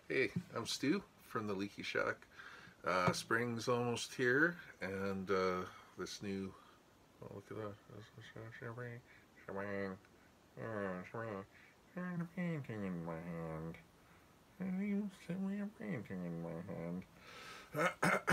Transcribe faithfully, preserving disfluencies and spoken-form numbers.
Hey, I'm Stu from the Leaky Shack. Uh, spring's almost here, and uh, this new. Oh, look at that! And a painting in my hand. And you sent me a painting in my hand.